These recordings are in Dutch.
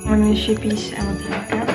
Maar nu chippies en wat drinken.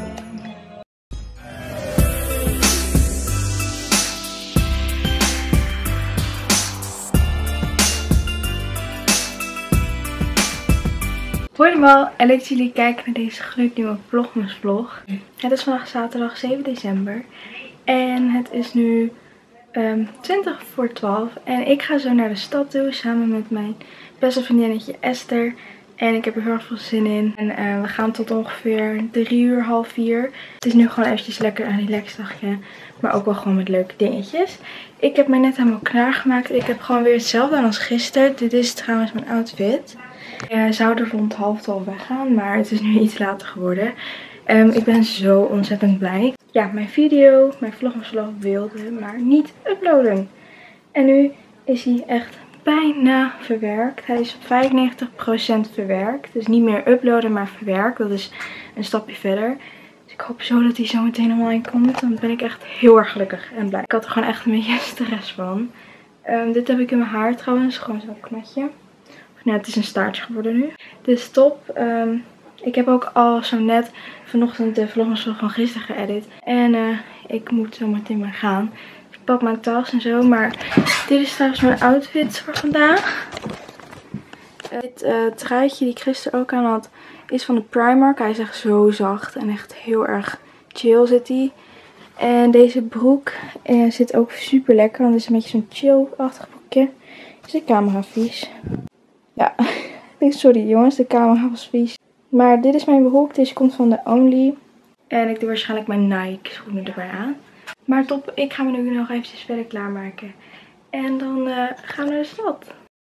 Hoi allemaal en leuk dat jullie kijken naar deze gloednieuwe vlogmasvlog. Het is vandaag zaterdag 7 december en het is nu 20 voor 12 en ik ga zo naar de stad toe samen met mijn beste vriendinnetje Esther. En ik heb er heel erg veel zin in. En we gaan tot ongeveer 3 uur, half 4. Het is nu gewoon eventjes lekker een relaxdagje. Maar ook wel gewoon met leuke dingetjes. Ik heb mij net helemaal klaargemaakt. Ik heb gewoon weer hetzelfde aan als gisteren. Dit is trouwens mijn outfit. Ik zou er rond 11:30 weggaan. Maar het is nu iets later geworden. Ik ben zo ontzettend blij. Ja, mijn video, mijn vlogmasvlog wilde maar niet uploaden. En nu is hij echt bijna verwerkt. Hij is op 95% verwerkt. Dus niet meer uploaden, maar verwerkt. Dat is een stapje verder. Dus ik hoop zo dat hij zo meteen online komt. Dan ben ik echt heel erg gelukkig en blij. Ik had er gewoon echt een beetje stress van. Dit heb ik in mijn haar trouwens. Gewoon zo'n knotje. Nou, het is een staartje geworden nu. Dus top. Ik heb ook al zo net vanochtend de vlogmasvlog van gisteren geëdit. En ik moet zo meteen maar gaan. Ik pak mijn tas en zo. Maar dit is trouwens mijn outfit voor vandaag. Dit truitje die ik gisteren ook aan had is van de Primark. Hij is echt zo zacht en echt heel erg chill zit hij. En deze broek zit ook super lekker. Want het is een beetje zo'n chill-achtig broekje. Is de camera vies? Ja, sorry jongens, de camera was vies. Maar dit is mijn broek. Deze komt van de Only. En ik doe waarschijnlijk mijn Nike schoenen erbij aan. Maar top, ik ga me nu nog eventjes verder klaarmaken. En dan gaan we naar de stad.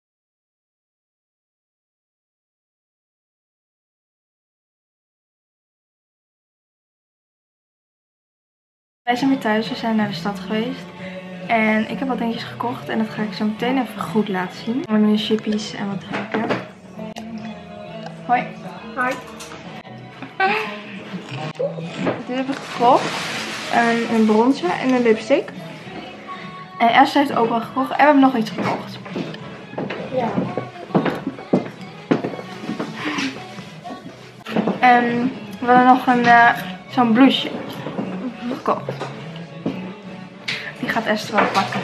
Wij zijn weer thuis, we zijn naar de stad geweest. En ik heb wat dingetjes gekocht en dat ga ik zo meteen even goed laten zien. We hebben nu chippies en wat drinken. Hoi. Hoi. Dit heb ik gekocht. Een bronzer en een lipstick. En Esther heeft ook wel gekocht. En we hebben nog iets gekocht. Ja. En we hadden nog zo'n blouseje gekocht. Die gaat Esther wel pakken.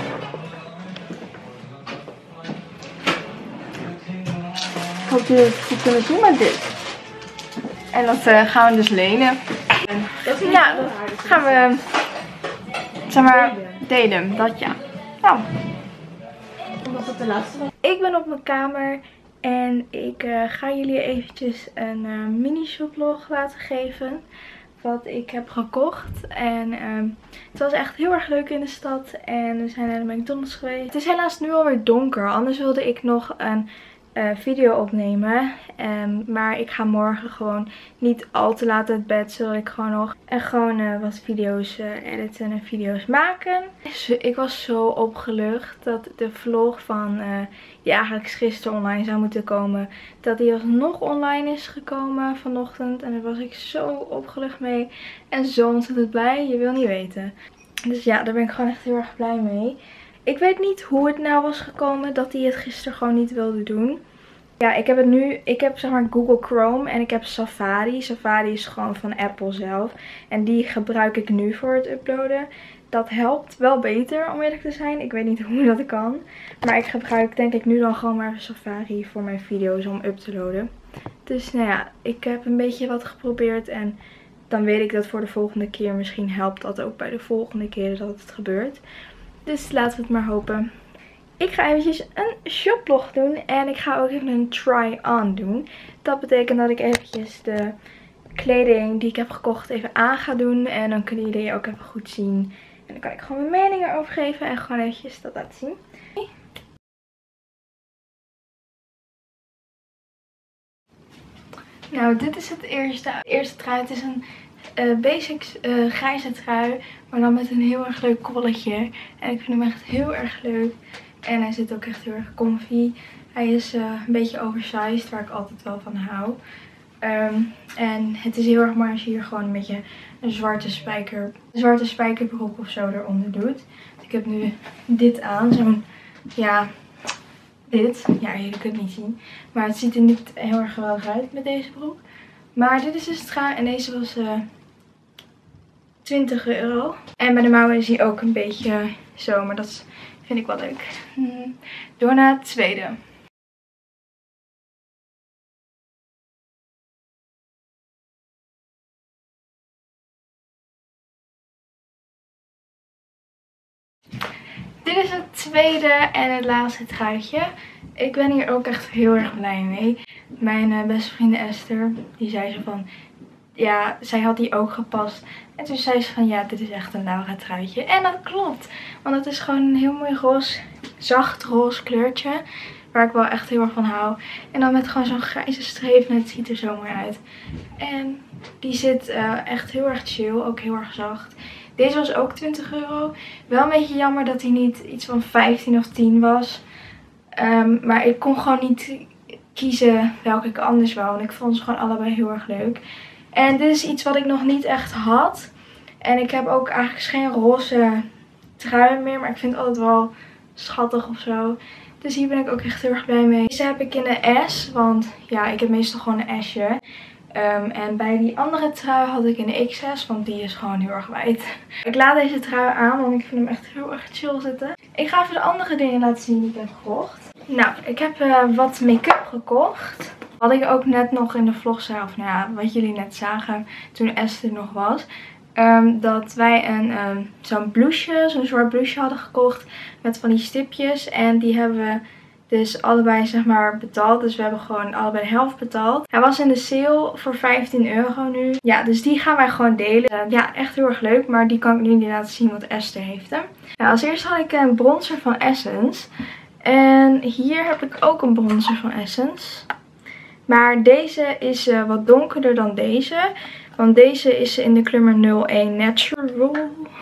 Ik hoop dat jullie het goed kunnen zien met dit. En dat gaan we dus lenen. Ja, dat gaan we zeg maar delen. Dat ja. Nou. Omdat het de laatste was. Ik ben op mijn kamer. En ik ga jullie eventjes een mini shoplog laten geven. Wat ik heb gekocht. En het was echt heel erg leuk in de stad. En we zijn naar de McDonald's geweest. Het is helaas nu alweer donker. Anders wilde ik nog een video opnemen. Maar ik ga morgen gewoon niet al te laat uit bed. Zodat ik gewoon nog wat video's editen en video's maken. Dus ik was zo opgelucht dat de vlog van die eigenlijk gisteren online zou moeten komen. Dat die alsnog online is gekomen vanochtend. En daar was ik zo opgelucht mee. En zo ontzettend blij. Je wil niet weten. Dus ja, daar ben ik gewoon echt heel erg blij mee. Ik weet niet hoe het nou was gekomen dat hij het gisteren gewoon niet wilde doen. Ja, ik heb zeg maar Google Chrome en ik heb Safari. Safari is gewoon van Apple zelf. En die gebruik ik nu voor het uploaden. Dat helpt wel beter om eerlijk te zijn. Ik weet niet hoe dat kan. Maar ik gebruik denk ik nu dan gewoon maar Safari voor mijn video's om up te loaden. Dus nou ja, ik heb een beetje wat geprobeerd en dan weet ik dat voor de volgende keer misschien helpt dat ook bij de volgende keren dat het gebeurt. Dus laten we het maar hopen. Ik ga eventjes een shoplog doen en ik ga ook even een try-on doen. Dat betekent dat ik eventjes de kleding die ik heb gekocht even aan ga doen. En dan kunnen jullie ook even goed zien. En dan kan ik gewoon mijn mening erover geven en gewoon eventjes dat laten zien. Nou, dit is het eerste trui. Het is een basics grijze trui, maar dan met een heel erg leuk kolletje. En ik vind hem echt heel erg leuk. En hij zit ook echt heel erg comfy. Hij is een beetje oversized, waar ik altijd wel van hou. En het is heel erg mooi als je hier gewoon een beetje een zwarte spijkerbroek of zo eronder doet. Ik heb nu dit aan, zo'n, ja, dit. Ja, jullie kunnen het niet zien. Maar het ziet er niet heel erg geweldig uit met deze broek. Maar dit is dus het trui en deze was 20 euro. En bij de mouwen is hij ook een beetje zo, maar dat vind ik wel leuk. Door naar het tweede. Dit is het tweede en het laatste truitje. Ik ben hier ook echt heel erg blij mee. Mijn beste vriendin Esther, die zei zo van, ja, zij had die ook gepast. En toen zei ze van, ja, dit is echt een Laura truitje. En dat klopt, want het is gewoon een heel mooi roze, zacht roze kleurtje. Waar ik wel echt heel erg van hou. En dan met gewoon zo'n grijze streep en het ziet er zo mooi uit. En die zit echt heel erg chill, ook heel erg zacht. Deze was ook 20 euro. Wel een beetje jammer dat hij niet iets van 15 of 10 was. Maar ik kon gewoon niet kiezen welke ik anders wou. Want ik vond ze gewoon allebei heel erg leuk. En dit is iets wat ik nog niet echt had. En ik heb ook eigenlijk geen roze truien meer. Maar ik vind het altijd wel schattig of zo. Dus hier ben ik ook echt heel erg blij mee. Deze heb ik in een S. Want ja, ik heb meestal gewoon een S'je. En bij die andere trui had ik een XS, want die is gewoon heel erg wijd. Ik laat deze trui aan, want ik vind hem echt heel erg chill zitten. Ik ga even de andere dingen laten zien die ik heb gekocht. Nou, ik heb wat make-up gekocht. Had ik ook net nog in de vlog zei, of nou ja, wat jullie net zagen toen Esther nog was. Dat wij zo'n blouseje, zo'n zwart blouseje hadden gekocht met van die stipjes. En die hebben we dus allebei zeg maar betaald. Dus we hebben gewoon allebei de helft betaald. Hij was in de sale voor 15 euro nu. Ja, dus die gaan wij gewoon delen. Ja, echt heel erg leuk. Maar die kan ik nu niet laten zien, want Esther heeft hem. Nou, als eerste had ik een bronzer van Essence. En hier heb ik ook een bronzer van Essence. Maar deze is wat donkerder dan deze. Want deze is in de kleur 01 Natural.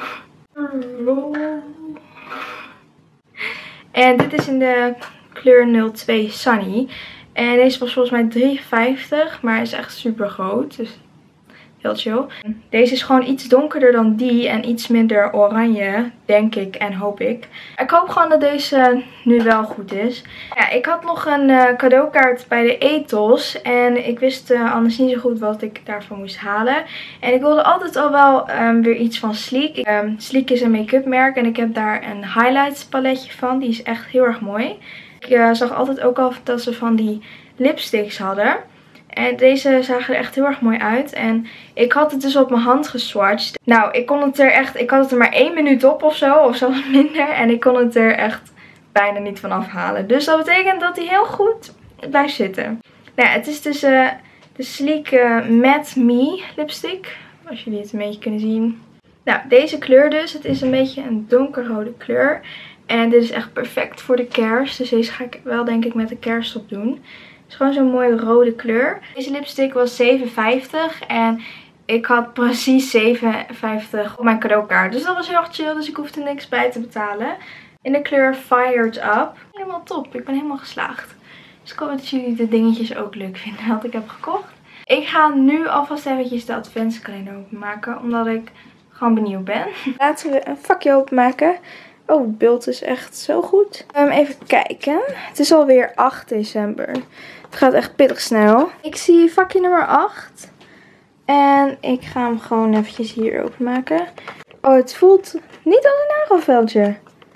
En dit is in de kleur 02 Sunny. En deze was volgens mij 3,50. Maar is echt super groot. Dus heel chill. Deze is gewoon iets donkerder dan die. En iets minder oranje. Denk ik en hoop ik. Ik hoop gewoon dat deze nu wel goed is. Ja, ik had nog een cadeaukaart bij de Ethos. En ik wist anders niet zo goed wat ik daarvan moest halen. En ik wilde altijd al wel weer iets van Sleek. Sleek is een make-up merk. En ik heb daar een highlights paletje van. Die is echt heel erg mooi. Ik zag altijd ook al dat ze van die lipsticks hadden. En deze zagen er echt heel erg mooi uit. En ik had het dus op mijn hand geswatcht. Nou, ik had het er maar 1 minuut op of zo. Of zelfs minder. En ik kon het er echt bijna niet van afhalen. Dus dat betekent dat hij heel goed blijft zitten. Nou ja, het is dus de Sleek Matte Me lipstick. Als jullie het een beetje kunnen zien. Nou, deze kleur dus. Het is een beetje een donkerrode kleur. En dit is echt perfect voor de kerst. Dus deze ga ik wel denk ik met de kerst op doen. Het is gewoon zo'n mooie rode kleur. Deze lipstick was 7,50 en ik had precies 7,50 op mijn cadeaukaart. Dus dat was heel erg chill, dus ik hoefde niks bij te betalen. In de kleur Fired Up. Helemaal top, ik ben helemaal geslaagd. Dus ik hoop dat jullie de dingetjes ook leuk vinden wat ik heb gekocht. Ik ga nu alvast eventjes de adventskalender openmaken, omdat ik gewoon benieuwd ben. Laten we een vakje openmaken. Oh, het beeld is echt zo goed. Even kijken. Het is alweer 8 december. Het gaat echt pittig snel. Ik zie vakje nummer 8. En ik ga hem gewoon eventjes hier openmaken. Oh, het voelt niet als een nagelveldje.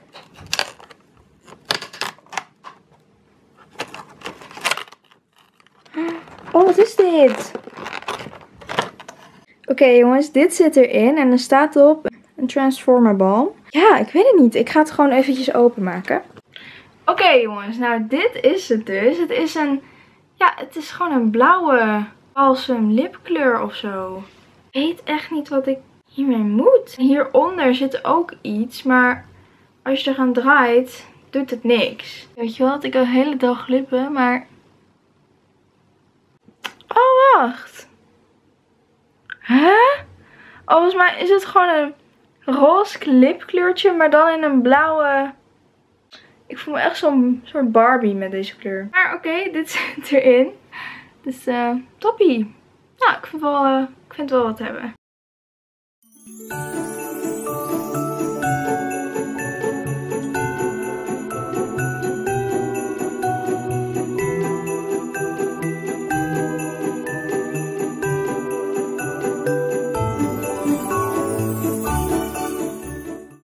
Oh, wat is dit? Oké, jongens, dit zit erin. En er staat op een Transformer bal. Ja, ik weet het niet. Ik ga het gewoon eventjes openmaken. Oké, jongens, nou dit is het dus. Het is het is gewoon een blauwe balsem lipkleur of zo. Ik weet echt niet wat ik hiermee moet. Hieronder zit ook iets, maar als je er aan draait, doet het niks. Weet je wat, ik heb de hele dag lippen, maar... Oh, wacht. Huh? Oh, volgens mij is het gewoon een roze lipkleurtje, maar dan in een blauwe... Ik voel me echt zo'n soort Barbie met deze kleur. Maar oké, dit zit erin. Dus toppie. Nou, ik vind het wel wat hebben.